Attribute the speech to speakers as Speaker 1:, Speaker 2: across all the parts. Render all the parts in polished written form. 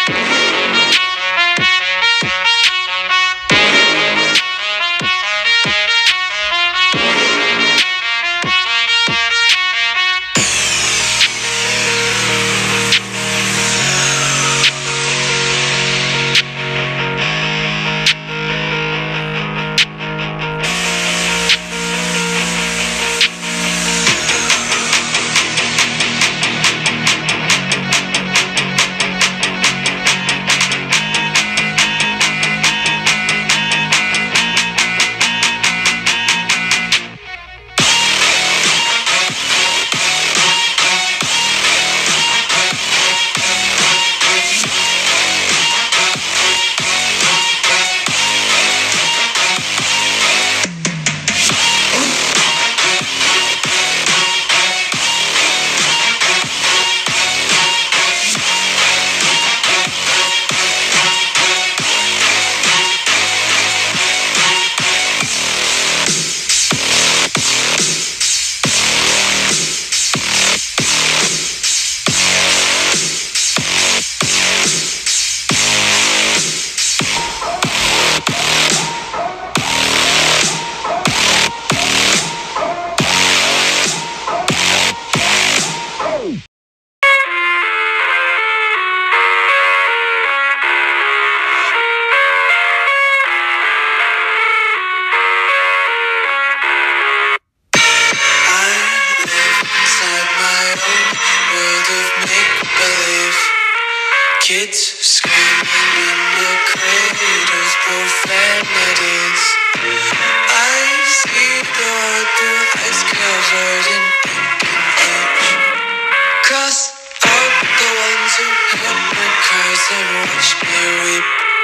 Speaker 1: Kids screaming in the cradles, profanities. I see the world through ice covered in pink and age. Cross out the ones who heard my cries and watched me weep.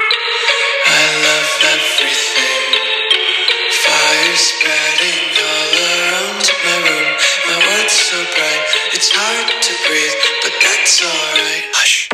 Speaker 1: I love everything. Fire spreading all around my room. My world's so bright, it's hard to breathe, but that's alright. Hush.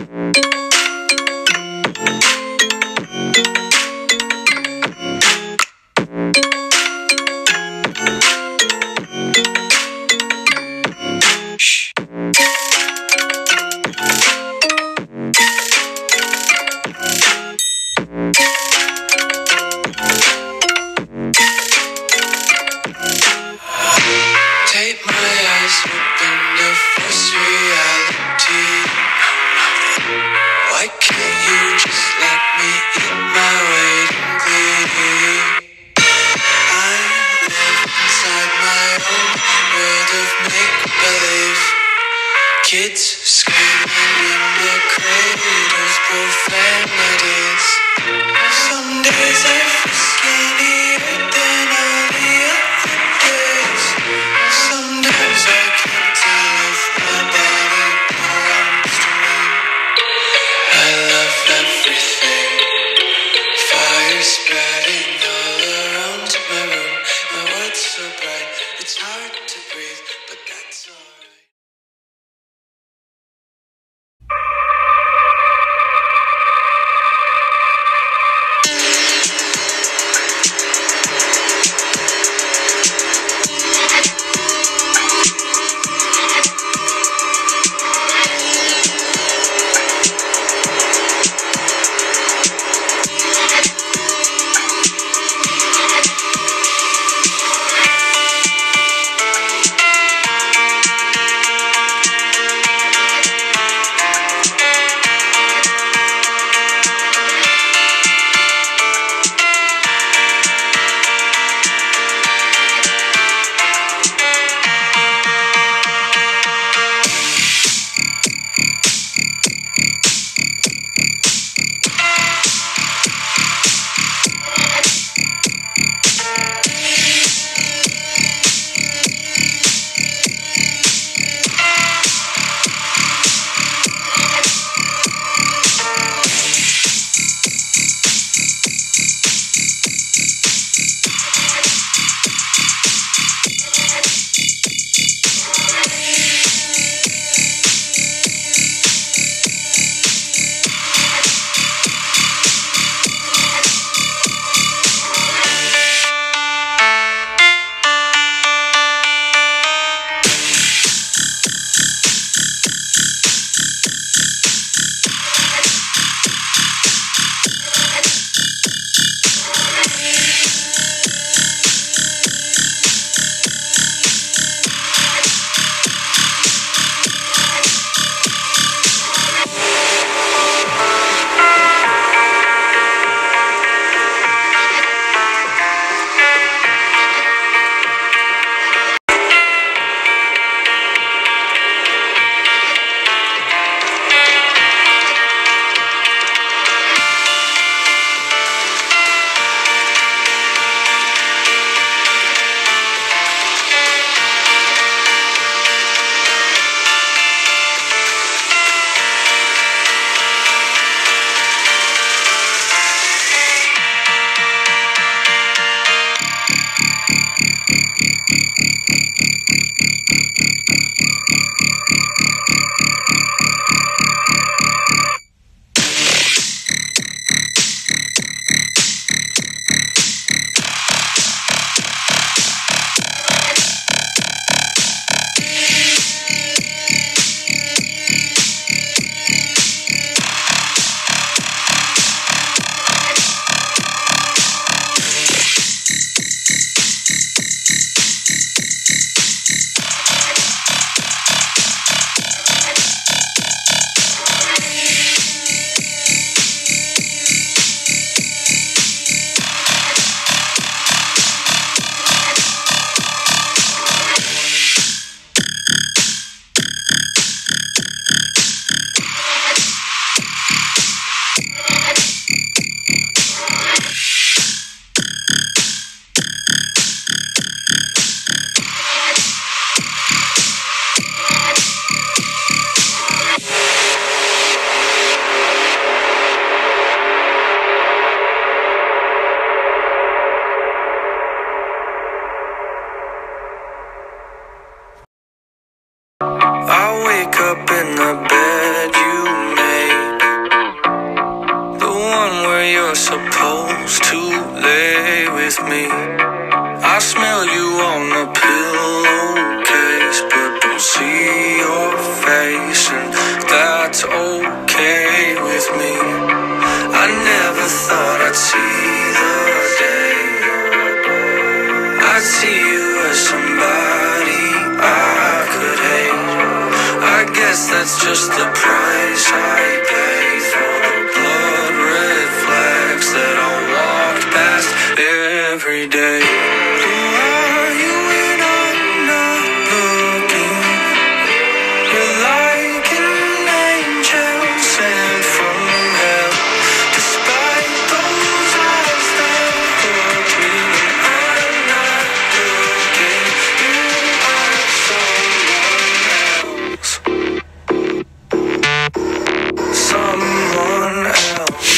Speaker 1: you're supposed to lay with me. I smell you on the pillowcase, but don't see your face, and that's okay with me. I never thought I'd see the day I'd see you as somebody I could hate. I guess that's just the price I pay for the blood red flags that I walked past every day. Who are you when I'm not looking? You're like an angel sent from hell. Despite those eyes that hurt me when I'm not looking, you are someone else.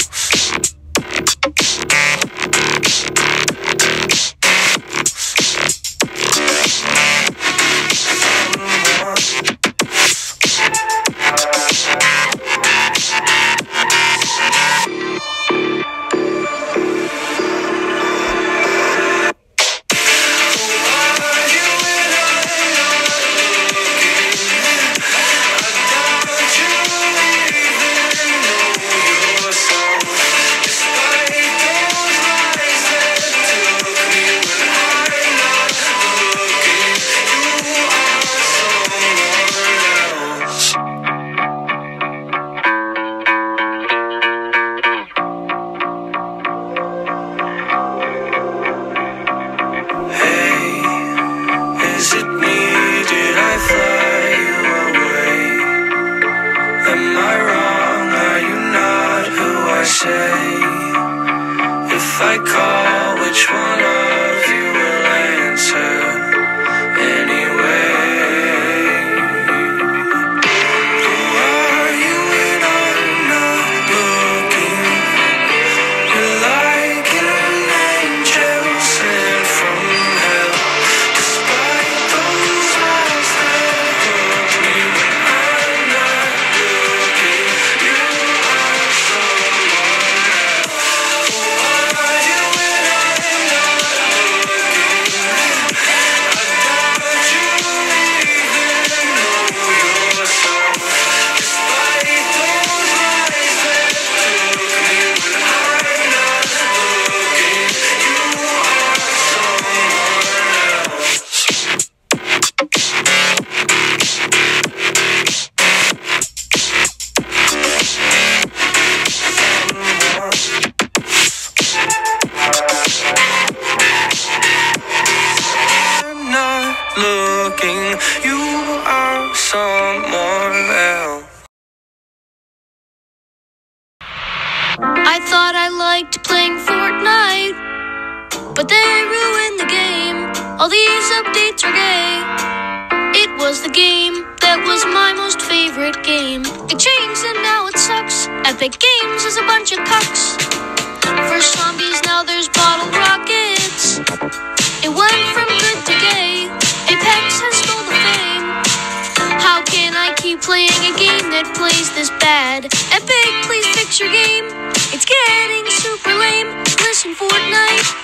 Speaker 1: Is it me? Did I fly you away? Am I wrong? Are you not who I say? If I call, which one of you will answer anyway? Who are you when I'm not looking? You're like an angel sent from hell. Despite those eyes that hurt me when I'm not looking, you are someone else. Who are you when I'm not looking? I doubt you even know yourself. Despite those eyes that took me when I'm not looking, you are someone else. I'm not looking, you are someone else.
Speaker 2: I thought I liked playing Fortnite, but they ruined the game. All these updates are gay. It was the game that was my most favorite game. It changed and now it sucks. Epic Games is a bunch of cucks. First zombies, now there's bottle rockets. It went from good to gay. Apex has stole the fame. How can I keep playing a game that plays this bad? Epic, please fix your game. It's getting super lame. Listen, Fortnite,